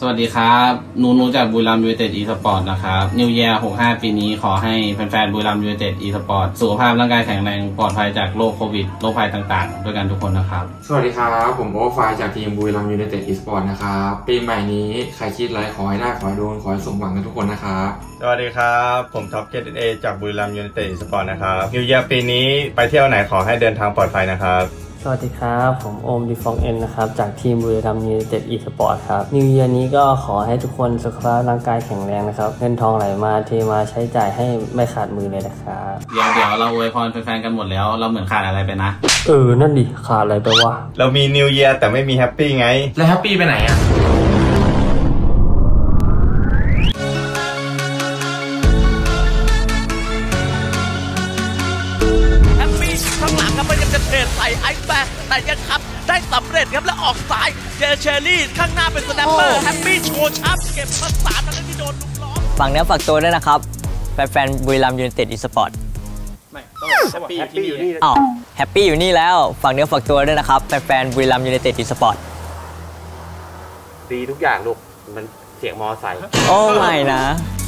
สวัสดีครับนูจากบุรีรัมย์ยูไนเต็ดอีสปอร์ตนะครับนิวเยียร์65ปีนี้ขอให้แฟนๆบุรีรัมย์ยูไนเต็ดอีสปอร์ตสุขภาพร่างกายแข็งแรงปลอดภัยจากโรคโควิดโรคภัยต่างๆด้วยกันทุกคนนะครับสวัสดีครับผมโอฟายจากทีมบุรีรัมย์ยูไนเต็ดอีสปอร์ตนะครับปีใหม่นี้ใครคิดอะไรขอให้ได้ขอให้โดนขอให้สมหวังกันทุกคนนะครับสวัสดีครับผมท็อปเกตเอจากบุรีรัมย์ยูไนเต็ดอีสปอร์ตนะครับนิวเยียร์ปีนี้ไปเที่ยวไหนขอให้เดินทางปลอดภัยนะครับสวัสดีครับผมโอมดีฟองเอ็นนะครับจากทีมบุรีรัมย์ยูไนเต็ดอีสปอร์ตครับนิวเยียร์นี้ก็ขอให้ทุกคนสุขภาพร่างกายแข็งแรงนะครับเงินทองไหลมาเทมาใช้จ่ายให้ไม่ขาดมือเลยนะครับเดี๋ยวเราอวยพรแฟนๆกันหมดแล้วเราเหมือนขาดอะไรไปนะนั่นดิขาดอะไรไปวะเรามีนิวเยียร์แต่ไม่มีแฮปปี้ไงแล้วแฮปปี้ไปไหนอะข้างหลังครับมันยังจะเทรดใส่ไอซ์แบร์แต่ยังขับได้สำเร็จครับแล้วออกซ้ายเจเชอรี่ข้างหน้าเป็นสแนปเปอร์แฮปปี้โชว์ชับเก็บมา3นัดที่โดนลุกล้อฝากเนื้อฝากตัวด้วยนะครับแฟนๆบุรีรัมย์ยูไนเต็ดอีสปอร์ตไม่ต้องแฮปปี้อยู่นี่แฮปปี้อยู่นี่แล้วฝากเนื้อฝากตัวด้วยนะครับแฟนๆบุรีรัมย์ยูไนเต็ดอีสปอร์ตดีทุกอย่างลูกมันเสียงมอไซค์โอ้ไม่นะ